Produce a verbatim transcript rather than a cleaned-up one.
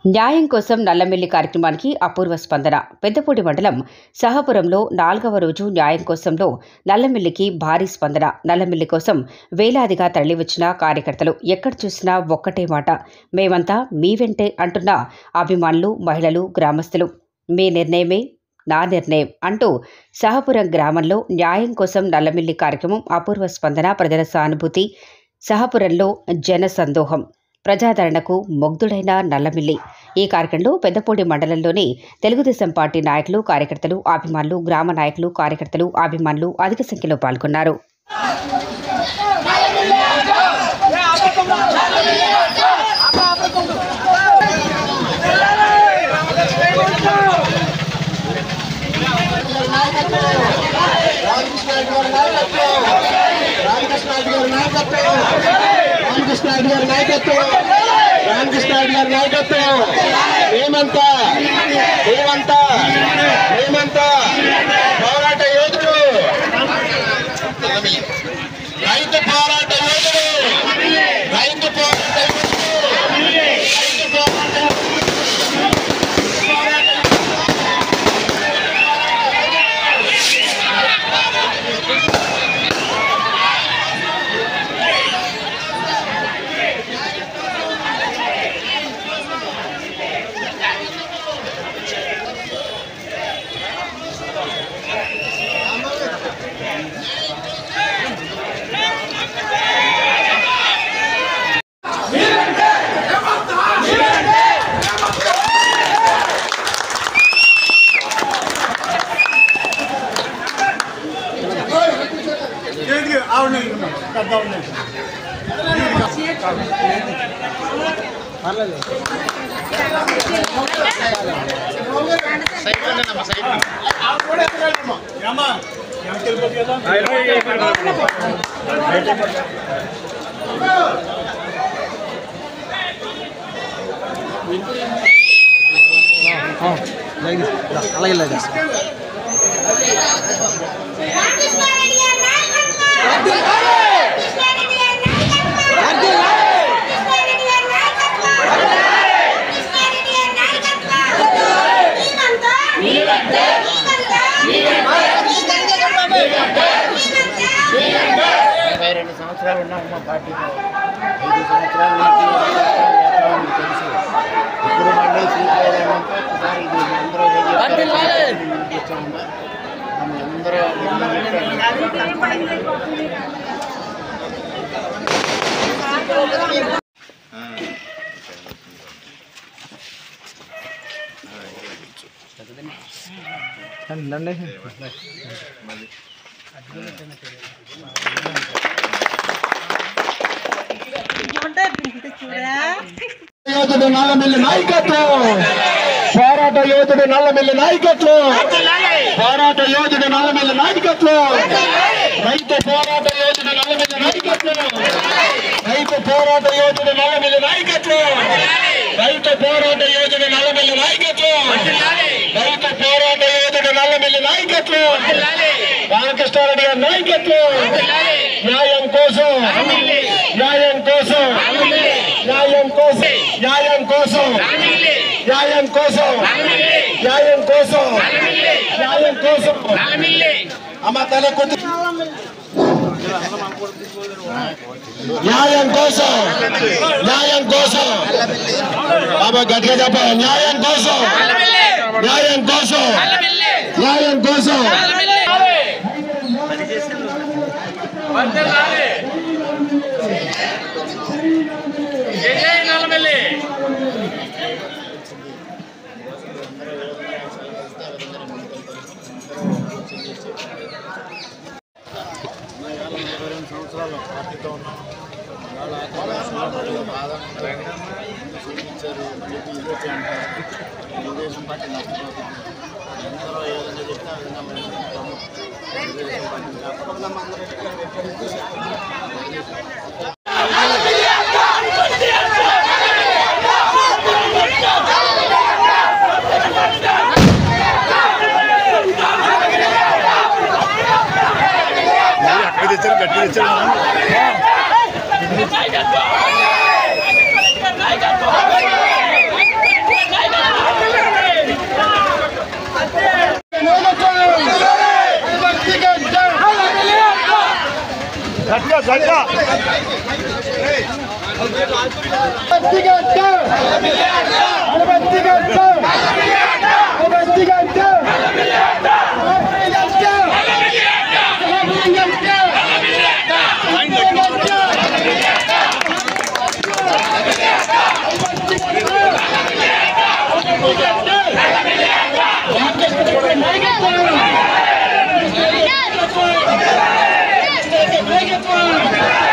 న్యాయం కోసం నల్లమిల్లి కార్యక్రమానికి అపూర్వ స్పందన. పెద్దపూడి మండలం సహపురంలో నాలుగవ రోజు న్యాయం కోసంలో నల్లమిల్లికి భారీ స్పందన. నల్లమిల్లి కోసం వేలాదిగా తరలివచ్చిన కార్యకర్తలు. ఎక్కడ చూసినా ఒక్కటే మాట, మేమంతా మీ వెంటే అంటున్న అభిమానులు, మహిళలు, గ్రామస్తులు. మీ నిర్ణయమే నా నిర్ణయం అంటూ సహపురం గ్రామంలో న్యాయం కోసం నల్లమిల్లి కార్యక్రమం అపూర్వ స్పందన. ప్రజల సానుభూతి, సహపురంలో జన సందోహం, ప్రజాదరణకు ముగ్ధుడైన నల్లమిల్లి. ఈ కార్యక్రమంలో పెద్దపూడి మండలంలోని తెలుగుదేశం పార్టీ నాయకులు, కార్యకర్తలు, అభిమానులు, గ్రామ నాయకులు, కార్యకర్తలు, అభిమానులు అధిక సంఖ్యలో పాల్గొన్నారు. రామకృష్ణ గారి నాయకత్వం, రామకృష్ణ గారి నాయకత్వం, మేమంతా మేమంతా మేమంతా పోరాట యోధుడు, రైతు పోరాట యోధుడు, రైతు పోరాట రైతు పోరాట అలాగే లేదా ఇరవై రెండు సంవత్సరాలు ఉన్నాము మా పార్టీలో. ఐదు సంవత్సరాల నుంచి తెలుసు. ఇప్పుడు మళ్ళీ శ్రీకారంతో ఒకసారి ఇది అందరూ వచ్చామమ్మా. అందరూ యోధుడు నల్లమిల్లి నాయకత్వం, పోరాట యోధుడు నల్లమిల్లి నాయకత్వం, పోరాట యోధుడు నల్లమిల్లి నాయకత్వం, రైతు పోరాట యోధుడు నల్లమిల్లి నాయకత్వం, రైతు పోరాట యోధుడు నల్లమిల్లి నాయకత్వం, రైతు పోరాట యోధుడు నల్లమిల్లి నాయకత్వం, రైతు పోరాట యోధుడు నల్లమిల్లి నాయకత్వం, రామకృష్ణారెడ్డి గారి నాయకత్వం, న్యాయం కోసం న్యాయం కోసం న్యాయం కోసం న్యాయం కోసం న్యాయం కోసం న్యాయం కోసం న్యాయం కోసం అమ్మ తల కొద్ది న్యాయం కోసం న్యాయం కోసం అమ్మ గట్టిగా చెప్ప న్యాయం కోసం న్యాయం కోసం న్యాయం కోసం సంవత్సరాలు పార్టీతో ఉన్నాం. చూపించారు ఇదే అంటారు. తెలుగుదేశం పార్టీ నష్టపోతుంది. అందరూ ఏ విధంగా చెప్తే ఆ విధంగా మేము తెలుగుదేశం పార్టీ గట్టి తెచ్చారు. Make it